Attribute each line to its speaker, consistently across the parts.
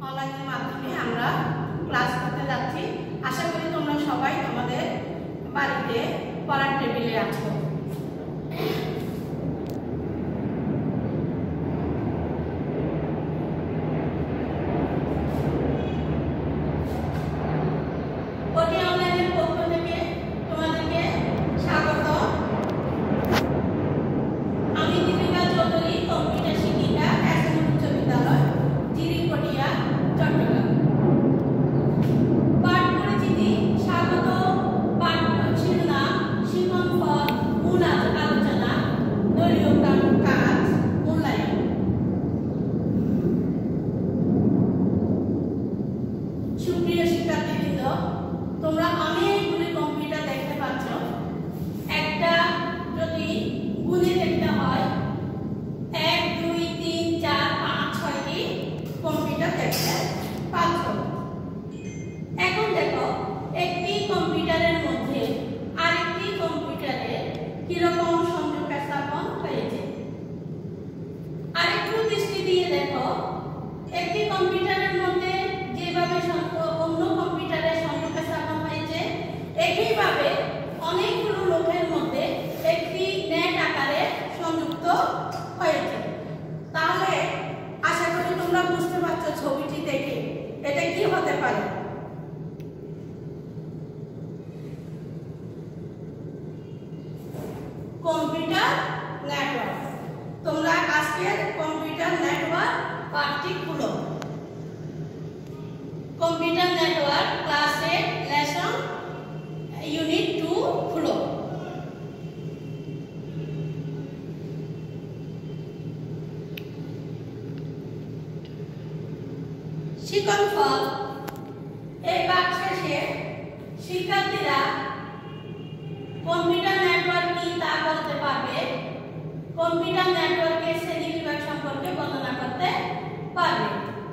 Speaker 1: অনলাইনের মাধ্যমে আমরা ক্লাস করতে যাচ্ছি। আশা করি তোমরা সবাই তোমাদের বাড়িতে পড়ার টেবিলে আছো। ছবিটি দেখে এটা কি হতে পারে? Computer network. তোমরা আজকের কম্পিউটার নেটওয়ার্ক পাঠটি খুলো। Computer network class 8 lesson unit 2 খুলো। শিক্ষণফল এই বাক্সে শিক্ষার্থীরা কম্পিউটার নেটওয়ার্ক কি তা বলতে পারবে, কম্পিউটার নেটওয়ার্কের শ্রেণীবিভাগ সম্পর্কে বর্ণনা করতে পারবে।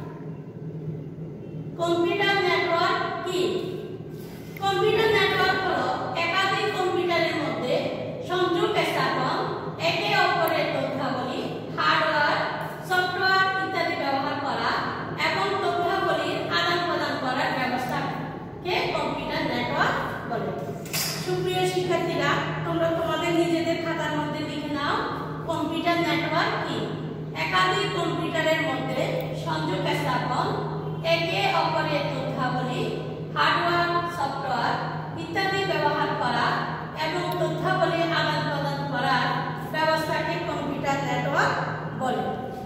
Speaker 1: কম্পিউটার নেটওয়ার্ক কি? কম্পিউটার নেটওয়ার্ক হলো একাধিক কম্পিউটারের মধ্যে সংযোগ স্থাপন, একে অপরের তথ্যাবলী, হার্ডওয়্যার, সফটওয়্যার ইত্যাদি ব্যবহার করা এবং তথ্যাবলীর আদান প্রদান করার ব্যবস্থাকে কম্পিউটার নেটওয়ার্ক বলে। সুপ্রিয় শিক্ষার্থীরা, তোমরা তোমাদের নিজেদের খাতার মধ্যে লিখে নাও কম্পিউটার নেটওয়ার্ক কি। একাধিক কম্পিউটারের মধ্যে সংযোগ স্থাপন, একে অপরের তথ্যাবলী, হার্ডওয়্যার, সফটওয়্যার ইত্যাদি ব্যবহার করা এবং তথ্যাবলী আদান প্রদান করার ব্যবস্থাকে কম্পিউটার নেটওয়ার্ক বলে।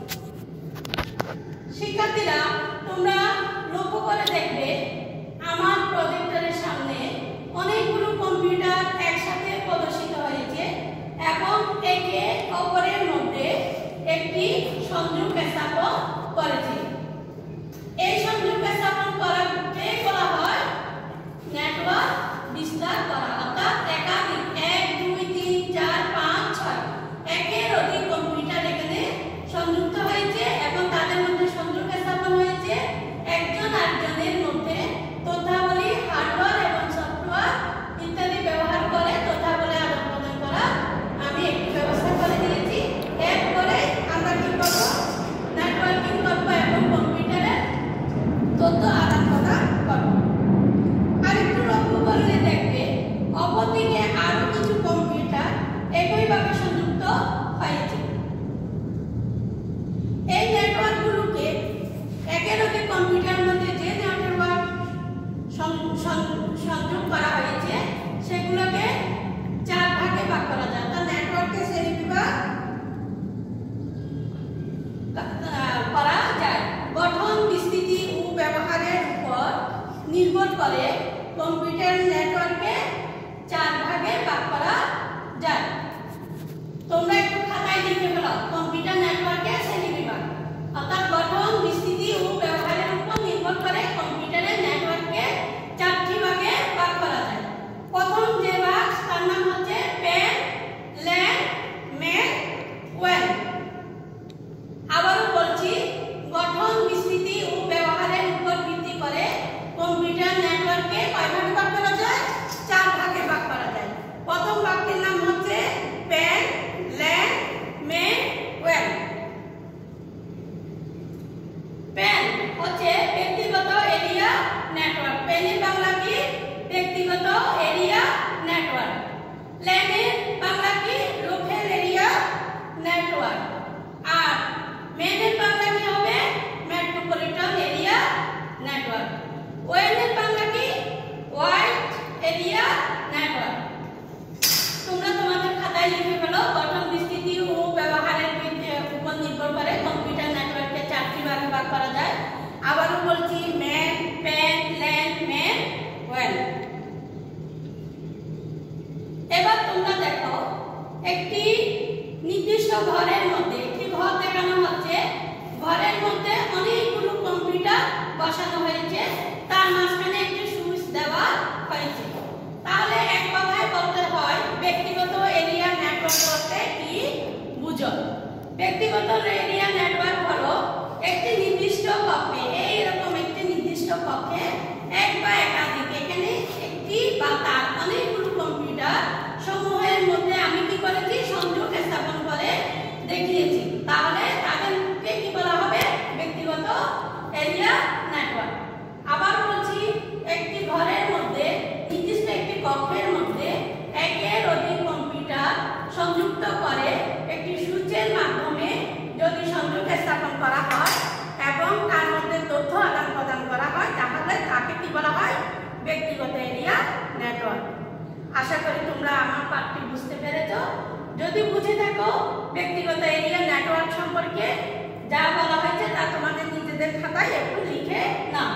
Speaker 1: শিক্ষার্থীরা, তোমরা লক্ষ্য করে দেখবে আমার প্রজেক্টরের সামনে অনেকগুলো কম্পিউটার একসাথে প্রদর্শিত হয়েছে এবং একে অপরের মধ্যে একটি সংযোগ স্থাপন করেছে। এই সংযোগ স্থাপন করাকে বলা হয় নেটওয়ার্ক বিস্তার করা, অর্থাৎ একাধিক 1 2 3 4 5 6 একের অধিক কম্পিউটার এখানে সংযুক্ত হয়েছে এবং তাদের মধ্যে সংযোগ স্থাপন হয়েছে। একজন আরেকজনের মধ্যে তথ্যাবলী, হার্ডওয়্যার এবং সফটওয়্যার ইত্যাদি ব্যবহার করে তথ্যাবলী আদান প্রদান করা আমি একটি ব্যবস্থা করে দিয়েছি। এরপরে আমরা কি করব? নেটওয়ার্কিং করব এবং কম্পিউটারের তথ্য আদান প্রদান করব। আরেকটু লক্ষ্য করলে দেখবে অপরদিকে আরো কিছু কম্পিউটার একইভাবে সংযুক্ত হয়েছে। এই নেটওয়ার্কগুলোকে একের অধিক কম্পিউটারের মধ্যে যে নেটওয়ার্ক সংযোগ করা হয়েছে সেগুলোকে 4 ভাগে ভাগ করা যায়। অর্থাৎ নেটওয়ার্কের শ্রেণীবিভাগ করা যায়। গঠন, বিস্তৃতি ও ব্যবহারের উপর নির্ভর করে কম্পিউটার নেটওয়ার্কে 4 ভাগে ভাগ করা যায়। তোমরা একটু খাতায় লিখে ফেলো কম্পিউটার নেটওয়ার্কের শ্রেণীবিভাগ। অর্থাৎ গঠন, বিস্তৃতি ও ব্যবহারের উপর নির্ভর করে কম্পিউটারের নেটওয়ার্ককে 4টি ভাগে ভাগ করা যায়। প্রথম যে ভাগ তার নাম হচ্ছে প্যান, ল্যান, মেন, ওয়েন। আবারও বলছি, গঠন, বিস্তৃতি ও ব্যবহারের উপর ভিত্তি করে কম্পিউটার নেটওয়ার্ককে কয় ভাগে ভাগ করা যায়? 4 ভাগে ভাগ করা যায়। প্রথম ভাগটির নাম হচ্ছে প্যান, ল্যান, মেন, ওয়েন। হচ্ছে ব্যক্তিগত এরিয়া নেটওয়ার্ক। পেনের বাংলা কি? ব্যক্তিগত এরিয়া নেটওয়ার্ক। ল্যানের বাংলা কি? Local area network. আর মেনের বাংলা কি হবে? Metropolitan area network. ওয়েনের বাংলা কি? Wide area network. তোমরা তোমাদের খাতায় লিখে ফেলো। গঠন, বিস্তৃতি ও ব্যবহারের উপর নির্ভর করে কম্পিউটার নেটওয়ার্কে 4টি ভাগে ভাগ করা যায়। আবারও বলছি, ম্যান, প্যান, ল্যান, মেন, ওয়েন। এবার তোমরা দেখো, একটি নির্দিষ্ট ঘরের মধ্যে, একটি ঘর দেখানো হচ্ছে। ঘরের মধ্যে অনেকগুলো কম্পিউটার বসানো হয়েছে, তার মাঝখানে একটি সুইচ দেওয়া হয়েছে। তাহলে এক কথায় বলতে হয়, ব্যক্তিগত এরিয়া নেটওয়ার্ক বলতে কি বুঝো? ব্যক্তিগত এরিয়া নেটওয়ার্ক হলো একটি নির্দিষ্ট কক্ষে, এইরকম একটি নির্দিষ্ট কক্ষে এক বা একাধিক, এখানে একটি বা তার অনেকগুলো কম্পিউটার সমূহের মধ্যে আমি কি করেছি? সংযোগ স্থাপন করে দেখিয়েছি। তাহলে তাদেরকে কি বলা হবে? ব্যক্তিগত এরিয়া নেটওয়ার্ক। আবার বলছি, একটি ঘরের মধ্যে, নির্দিষ্ট একটি কক্ষের মধ্যে একের অধিক কম্পিউটার সংযুক্ত করে একটি সুইচের মাধ্যমে যদি সংযোগ স্থাপন করা হয় এবং তার মধ্যে তথ্য আদান প্রদান করা হয়, তাহলে তাকে কি বলা হয়? ব্যক্তিগত এরিয়া নেটওয়ার্ক। আশা করি তোমরা আমার পাঠটি বুঝতে পেরেছ। যদি বুঝে থাকো ব্যক্তিগত এরিয়া নেটওয়ার্ক সম্পর্কে যা বলা হয়েছে তা তোমাদের নিজেদের খাতায় একটু লিখে নাও।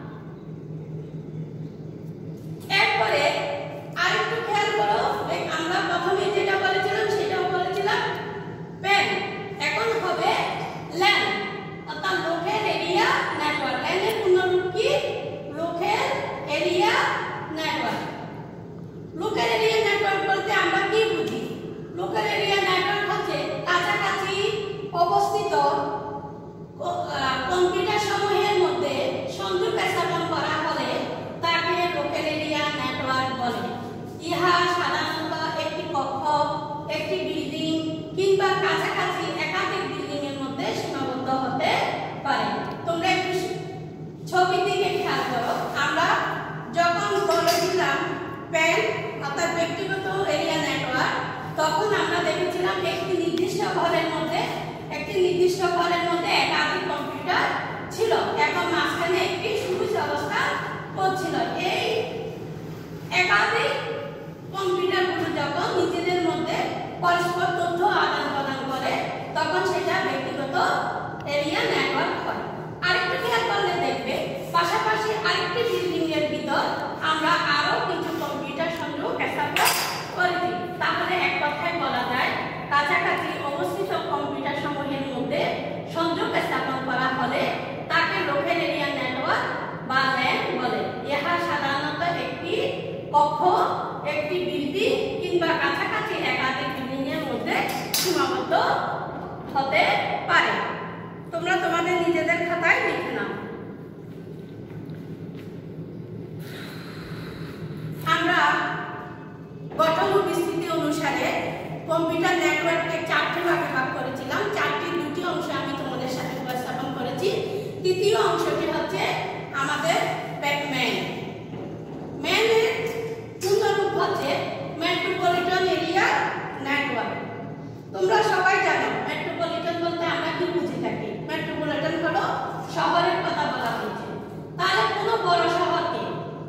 Speaker 1: এরপরে আরেকটু খেয়াল করো, আমরা প্রথমে যেটা বলেছিলাম সেটাও বলেছিলাম প্যান, এখন হবে ল্যান, অর্থাৎ লোকেল এরিয়া নেটওয়ার্ক। ল্যানের পূর্ণরূপ কি? Local area network. Local area network বলতে আমরা কি বুঝি? লোকাল এরিয়া নেটওয়ার্ক হচ্ছে কাছাকাছি অবস্থিত কম্পিউটার সমূহের মধ্যে সংযোগ স্থাপন করা হলে তাকে লোকাল এরিয়া নেটওয়ার্ক বলে। ইহা সাধারণত একটি কক্ষ, একটি বিল্ডিং কিংবা কাছাকাছি একাধিক বিল্ডিং এর মধ্যে সীমাবদ্ধ হতে পারে। তোমরা একটু ছবির দিকে খেয়াল করো। আমরা যখন বলেছিলাম প্যান অর্থাৎ ব্যক্তিগত এরিয়া নেটওয়ার্ক, তখন আমরা দেখেছিলাম একটি নির্দিষ্ট ঘরের মধ্যে একাধিক কম্পিউটার ছিল এবং মাঝখানে একটি সুইচ অবস্থান করছিল। এই একাধিক কম্পিউটারগুলো যখন নিজেদের মধ্যে পরস্পর তথ্য আদান প্রদান করে তখন সেটা ব্যক্তিগত এরিয়া নেটওয়ার্ক হয়। আরেকটু খেয়াল করলে দেখবে, পাশাপাশি আরেকটি বিল্ডিং এর ভিতর আমরা আরো কিছু কম্পিউটার সংযোগ স্থাপন করেছি। তাহলে এক কথায় বলা যায়, কাছাকাছি অবস্থিত কম্পিউটার সমূহের মধ্যে সংযোগ স্থাপন করা হলে তাকে লোকাল এরিয়া নেটওয়ার্ক বা ল্যান বলে। ইহা সাধারণত একটি কক্ষ, একটি বিল্ডিং কিংবা কাছাকাছি একাধিক বিল্ডিং এর মধ্যে সীমাবদ্ধ হতে পারে। তোমরা তোমাদের নিজেদের খাতায় লিখে নাও। আমরা গঠন ও বিস্তৃতি অনুসারে কম্পিউটার নেটওয়ার্ককে 4টি ভাগে ভাগ করেছিলাম। 4টির 2টি অংশ আমি তোমাদের সাথে উপস্থাপন করেছি। তৃতীয় অংশটি হচ্ছে আমাদের ম্যান। ম্যানের পূর্ণরূপ হচ্ছে মেট্রোপলিটন এরিয়া নেটওয়ার্ক। তোমরা সবাই জানো মেট্রোপলিটন বলতে আমরা কি বুঝে থাকি? মেট্রোপলিটন হলো শহরের কথা বলা হয়েছে। তাহলে কোনো বড় শহরকে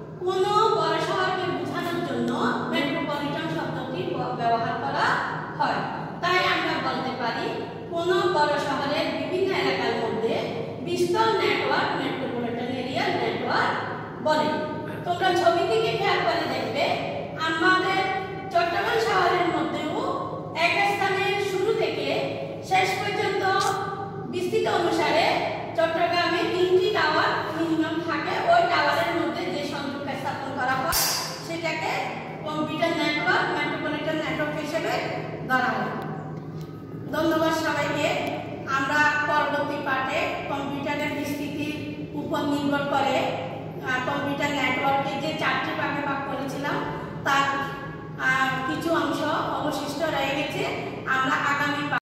Speaker 1: বোঝানোর জন্য মেট্রোপলিটন শব্দটি ব্যবহার করা হয়। তাই আমরা বলতে পারি কোনো বড় শহরের বিভিন্ন এলাকার মধ্যে বিস্তর নেটওয়ার্ক মেট্রোপলিটন এরিয়া নেটওয়ার্ক বলে। তোমরা ছবি থেকে খেয়াল করে দেখবে, আমাদের চট্টগ্রাম শহরের মধ্যেও এক স্থানের শুরু থেকে শেষ পর্যন্ত বিস্তৃত অনুসারে চট্টগ্রামে 3টি টাওয়ার মিনিমাম থাকে। ওই টাওয়ারের মধ্যে যে সংযোগ স্থাপন করা হয় সেটাকে কম্পিউটার নেটওয়ার্ক, মেট্রোপলিটন নেটওয়ার্ক হিসেবে ধরা হয়। ধন্যবাদ সবাইকে। আমরা পরবর্তী পাঠে কম্পিউটারের বিস্তৃতির উপর নির্ভর করে কম্পিউটার নেটওয়ার্কে যে 4টি ভাগে ভাগ করেছিলাম তার কিছু অংশ অবশিষ্ট রয়ে গেছে। আমরা আগামী